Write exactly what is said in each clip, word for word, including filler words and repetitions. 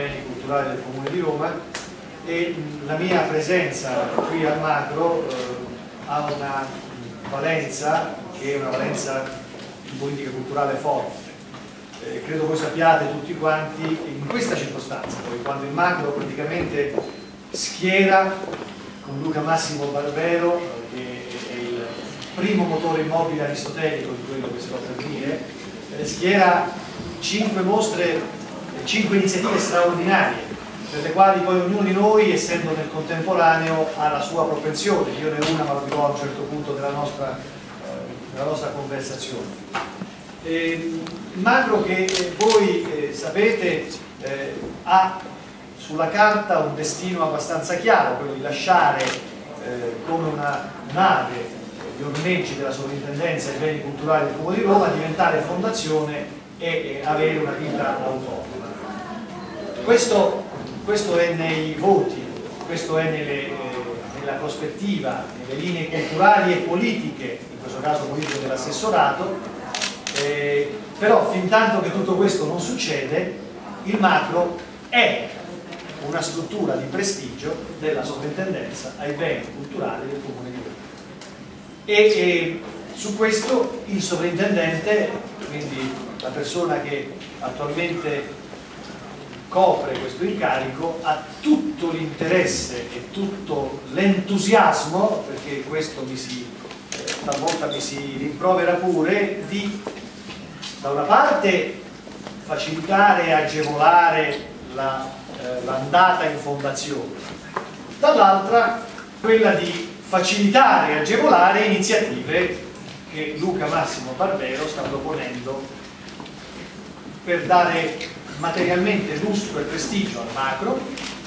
beni culturali del Comune di Roma, e la mia presenza qui al Macro eh, ha una valenza che è una valenza di politica culturale forte. Eh, credo voi sappiate tutti quanti, in questa circostanza, poi, quando il Macro praticamente schiera con Luca Massimo Barbero, che è il primo motore immobile aristotelico di quello che si può per dire, eh, schiera cinque mostre, cinque iniziative straordinarie, per le quali poi ognuno di noi, essendo nel contemporaneo, ha la sua propensione. Io ne ho una, ma lo dirò a un certo punto della nostra, eh, della nostra conversazione. Eh, il Macro, che eh, voi eh, sapete, eh, ha sulla carta un destino abbastanza chiaro, quello di lasciare eh, come un'ave gli ormeggi della sovrintendenza ai beni culturali del Comune di Roma, diventare fondazione e, e avere una vita autonoma. Questo, questo è nei voti, questo è nelle, eh, nella prospettiva, nelle linee culturali e politiche, in questo caso politiche dell'assessorato. Eh, però fin tanto che tutto questo non succede, il Macro è una struttura di prestigio della sovrintendenza ai beni culturali del Comune di Roma. E, e su questo il sovrintendente, quindi la persona che attualmente copre questo incarico, ha tutto l'interesse e tutto l'entusiasmo, perché questo mi si, eh, talvolta mi si rimprovera pure, di da una parte facilitare e agevolare l'andata la, eh, in fondazione, dall'altra quella di facilitare e agevolare iniziative che Luca Massimo Barbero sta proponendo per dare materialmente lustro e prestigio al Macro,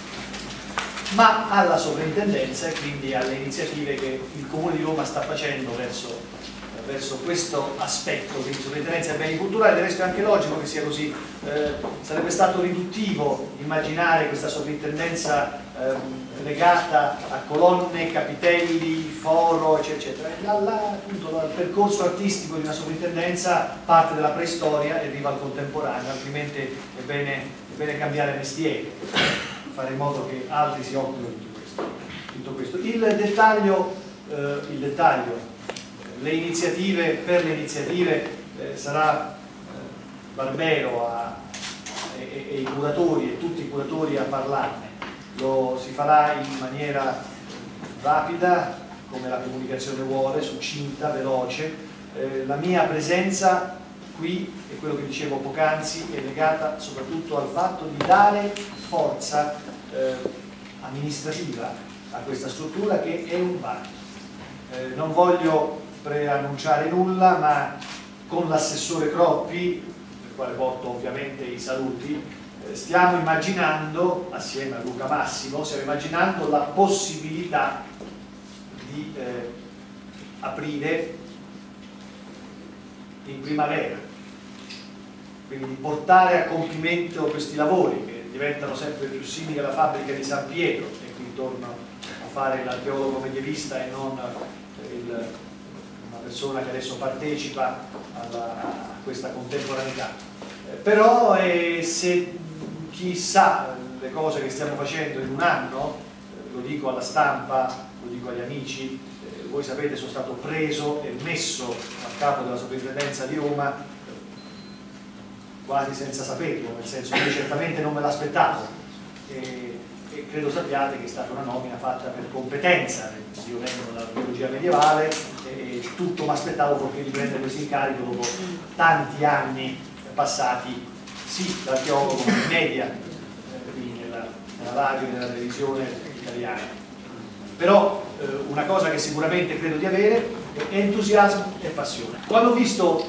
ma alla sovrintendenza e quindi alle iniziative che il Comune di Roma sta facendo verso verso questo aspetto di sovrintendenza ai beni culturali. Del resto è anche logico che sia così. Eh, sarebbe stato riduttivo immaginare questa sovrintendenza eh, legata a colonne, capitelli, foro, eccetera. Dalla, appunto, dal percorso artistico di una sovrintendenza parte dalla preistoria e arriva al contemporaneo, altrimenti è bene, è bene cambiare mestiere, fare in modo che altri si occupino di tutto questo. Tutto questo. Il dettaglio, eh, il dettaglio le iniziative, per le iniziative eh, sarà eh, Barbero a, e, e i curatori e tutti i curatori a parlarne. Lo si farà in maniera rapida, come la comunicazione vuole, succinta, veloce. Eh, la mia presenza qui, e quello che dicevo poc'anzi, è legata soprattutto al fatto di dare forza eh, amministrativa a questa struttura, che è un vanto. Eh, non voglio preannunciare nulla, ma con l'assessore Croppi, per quale porto ovviamente i saluti, eh, stiamo immaginando, assieme a Luca Massimo, stiamo immaginando la possibilità di eh, aprire in primavera, quindi di portare a compimento questi lavori che diventano sempre più simili alla fabbrica di San Pietro, e qui torno a fare l'archeologo medievista e non il persona che adesso partecipa alla, a questa contemporaneità. Eh, però eh, se chi sa le cose che stiamo facendo in un anno, eh, lo dico alla stampa, lo dico agli amici, eh, voi sapete, sono stato preso e messo a capo della sovrintendenza di Roma eh, quasi senza saperlo, nel senso che certamente non me l'aspettavo, e, e credo sappiate che è stata una nomina fatta per competenza. Io vengo dall'archeologia medievale e tutto mi aspettavo perché di prendere questo incarico dopo tanti anni passati sì da archeologo ma in media, eh, nella, nella radio e nella televisione italiana. Però eh, una cosa che sicuramente credo di avere è entusiasmo e passione. Quando ho visto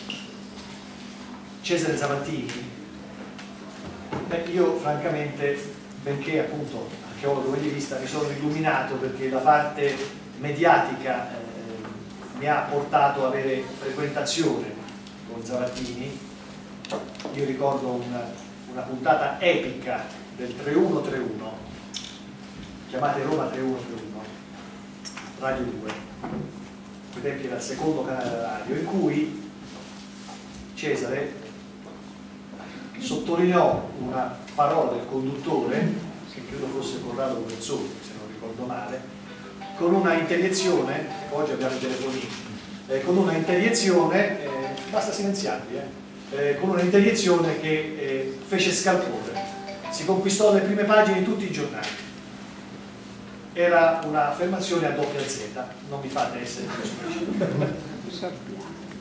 Cesare Zavattini, beh, io francamente, benché appunto archeologo medievista, mi sono illuminato, perché la parte mediatica eh, mi ha portato ad avere frequentazione con Zavattini. Io ricordo una, una puntata epica del trentuno trentuno, chiamate Roma trentuno trentuno, Radio due, quei tempi era il secondo canale della radio, in cui Cesare sottolineò una parola del conduttore, che credo fosse Corrado Guerzoni, se non ricordo male, con una interiezione, oggi abbiamo i telefonini, eh, con una interiezione, eh, basta silenziarli, eh, eh, con una interiezione che eh, fece scalpore, si conquistò le prime pagine di tutti i giornali. Era un'affermazione a doppia Z, non mi fate essere più specifico.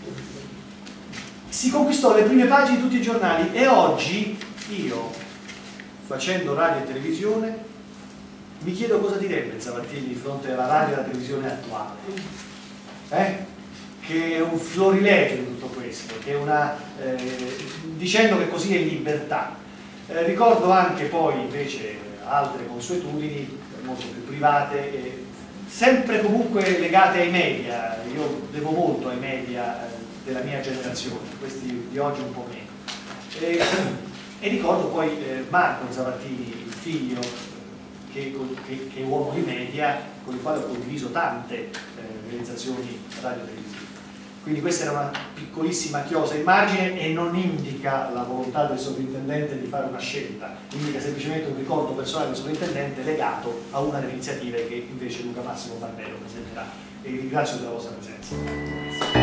Si conquistò le prime pagine di tutti i giornali e oggi io, facendo radio e televisione, mi chiedo cosa direbbe Zavattini di fronte alla radio e alla televisione attuale, eh? Che è un florilegio di tutto questo, che è una, eh, dicendo che così è libertà. Eh, ricordo anche poi invece altre consuetudini molto più private, eh, sempre comunque legate ai media. Io devo molto ai media eh, della mia generazione, questi di oggi un po' meno. E, e ricordo poi eh, Marco Zavattini, il figlio, che, che, che è uomo di media, con il quale ho condiviso tante eh, realizzazioni radio-televisive. Quindi questa era una piccolissima chiosa in margine e non indica la volontà del sovrintendente di fare una scelta, indica semplicemente un ricordo personale del sovrintendente legato a una delle iniziative che invece Luca Massimo Barbero presenterà. E vi ringrazio della vostra presenza.